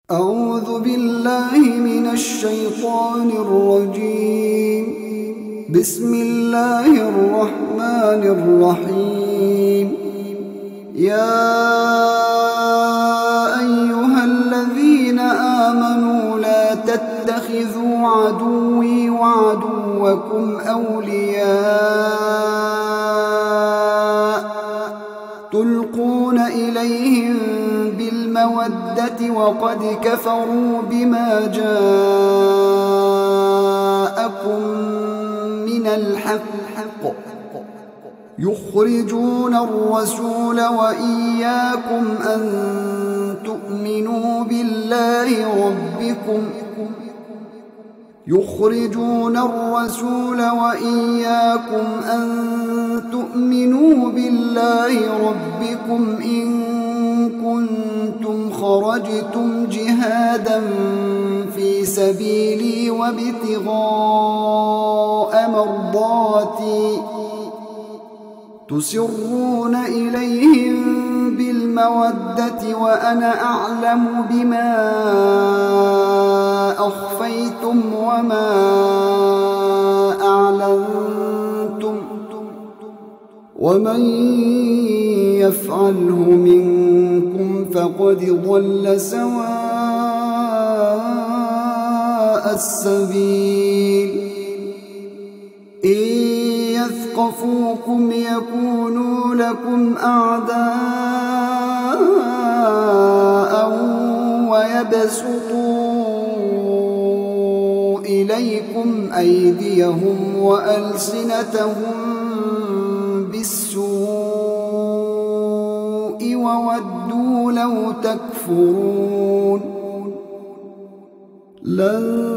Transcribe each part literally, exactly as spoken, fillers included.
أعوذ بالله من الشيطان الرجيم. بسم الله الرحمن الرحيم. يا أيها الذين آمنوا لا تتخذوا عدوي وعدوكم أولياء تلقون إليهم بالمودة وقد كفروا بما جاءكم من الحق يخرجون الرسول وإياكم أن تؤمنوا بالله ربكم يخرجون الرسول وإياكم أن تؤمنوا بالله ربكم إن كنتم خرجتم جهادا في سبيلي وابتغاء مرضاتي تسرون إليهم بالمودة وأنا أعلم بما أخفيتم وما أعلنتم ومن يفعله منكم فقد ضل سواء السبيل. إن يثقفوكم يكونوا لكم أعداء ويبسطوا إليكم أيديهم وألسنتهم بالسوء وودوا لو تكفرون. لن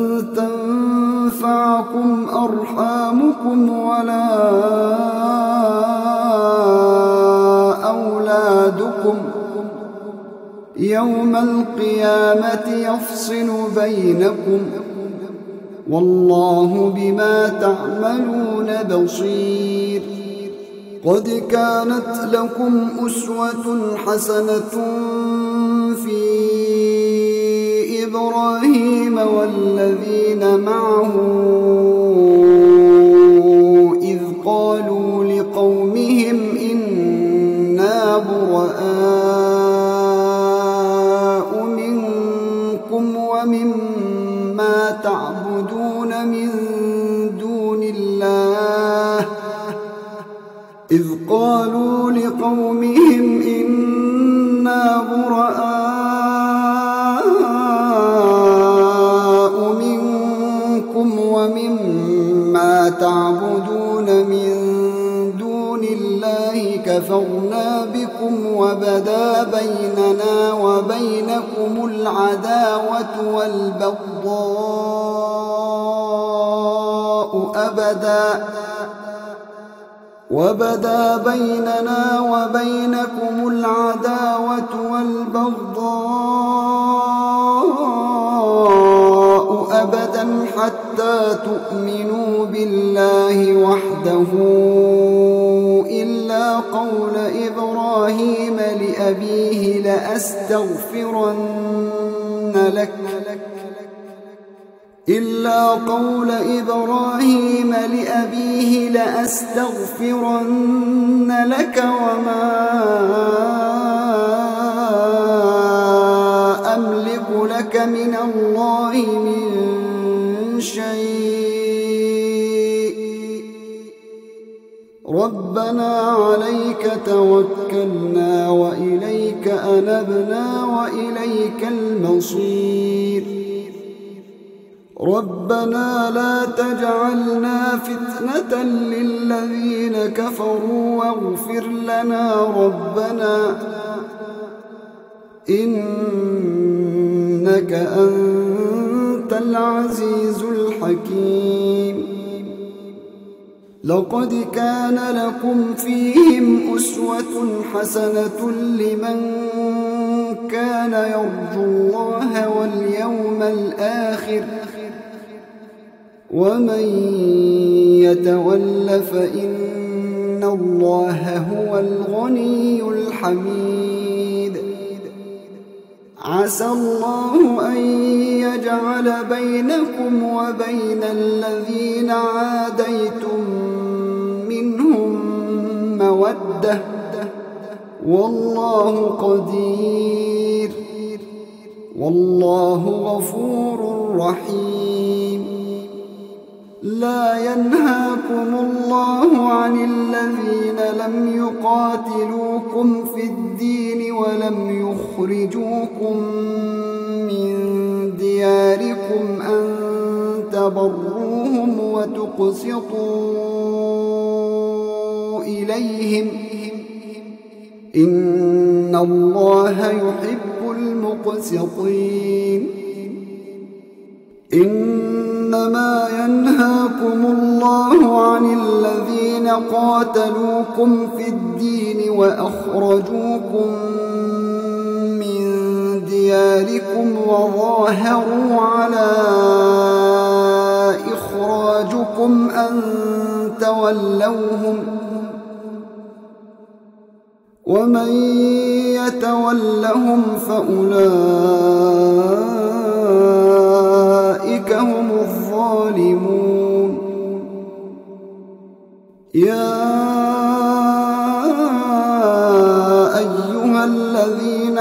تنفعكم أرحامكم ولا أولادكم يوم القيامة يفصل بينكم والله بما تعملون بصير. قد كانت لكم أسوة حسنة في إبراهيم والذين معه إذ قالوا لقومهم إنا براء منكم ومما تعبدون من دون الله إذ قالوا لقومهم إنا براء منكم ومما تعبدون من دون الله كفرنا بكم وبدا بيننا وبينكم العداوة والبغضاء أبدا وبدا بيننا وبينكم العداوة والبغضاء أبدا حتى تؤمنوا بالله وحده إلا قول إبراهيم لأبيه لأستغفرن لك إلا قول إبراهيم لأبيه لأستغفرن لك وما أملك لك من الله من شيء ربنا عليك توكلنا وإليك أنبنا وإليك المصير. ربنا لا تجعلنا فتنة للذين كفروا واغفر لنا ربنا إنك أنت العزيز الحكيم. لقد كان لكم فيهم أسوة حسنة لمن كان يرجو الله واليوم الآخر ومن يتول فإن الله هو الغني الحميد. عسى الله أن يجعل بينكم وبين الذين عاديتم منهم مودة والله قدير والله غفور رحيم. لا ينهاكم الله عن الذين لم يقاتلوكم في الدين ولم يخرجوكم من دياركم أن تبروهم وتقسطوا إليهم إن الله يحب المقسطين. إنما ينهاكم الله عن الذين قاتلوكم في الدين وأخرجوكم من دياركم وظاهروا على إخراجكم أن تولوهم ومن يتولهم فأولئك هم الظالمون. يا أيها الذين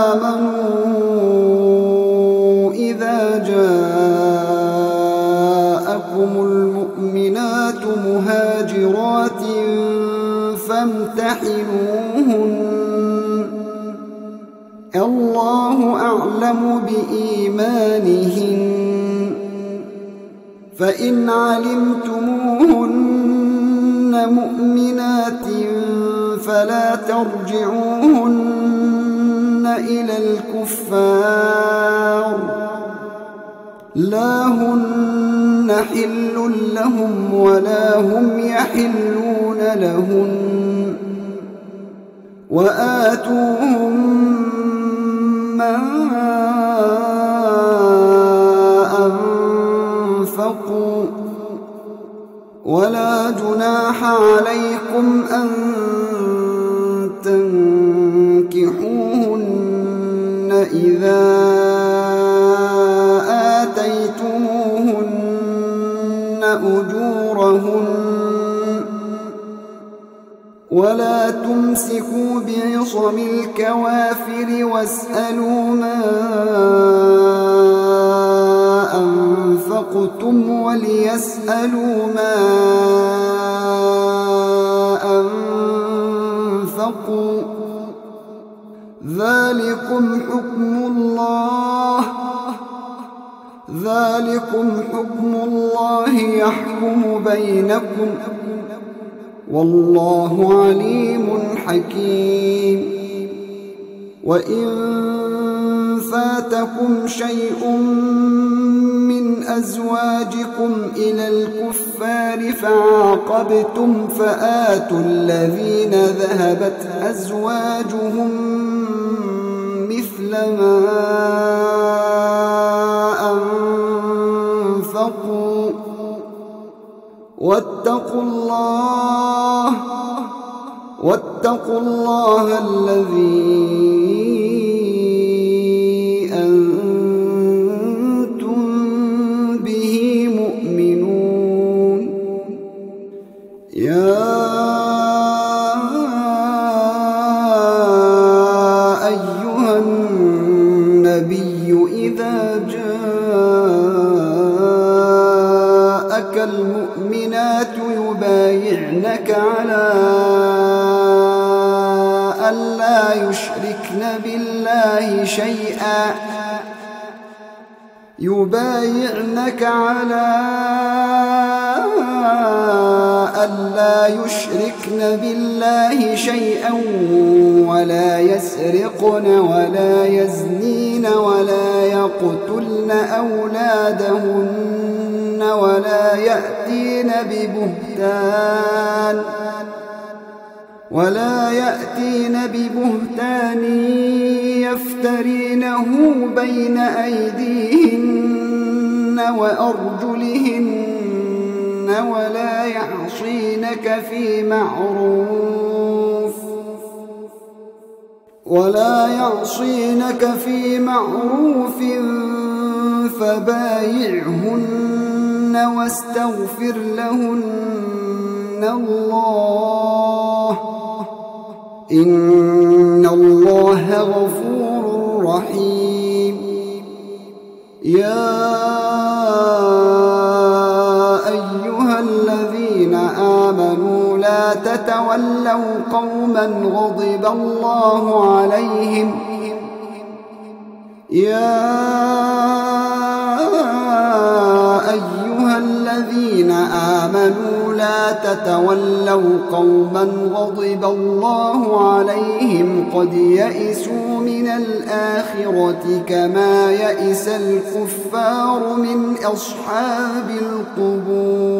آمنوا إذا جاءكم المؤمنات مهاجرات فامتحنوهن الله أعلم بإيمانهن فإن علمتموهن مؤمنات فلا ترجعوهن إلى الكفار لا هن حل لهم ولا هم يحلون لهن وآتوهم ما أنفقوا ولا جناح عليكم أن تنكحوهن إذا آتيتموهن أجورهن ولا تمسكوا بعصم الكوافر واسألوا ما أنفقتم وليسألوا ما أنفقوا ذلكم حكم الله ذلكم حكم الله يحكم بينكم والله عليم حكيم. وإن فاتكم شيء من أزواجكم إلى الكفار فعاقبتم فآتوا الذين ذهبت أزواجهم مثل ما أنفقوا واتقوا الله واتقوا الله الذي أنتم به مؤمنون. يا أيها النبي إذا جاءك المؤمنات يبايعنك على ألا يشركن بالله شيئا يبايعنك على ألا يشركن بالله شيئا ولا يسرقن ولا يزنين ولا يقتلن أولادهن ولا يأتين ببهتان ولا يأتين ببهتان يفترينه بين أيديهن وأرجلهن ولا يعصينك في معروف ولا يعصينك في معروف فبايعهن واستغفر لهن الله إن الله غفور رحيم. يا أيها الذين آمنوا لا تتولوا قوما غضب الله عليهم يا أيها الذين آمنوا لا تتولوا قوما غضب الله عليهم قد يئسوا من الآخرة كما يئس الكفار من أصحاب القبور.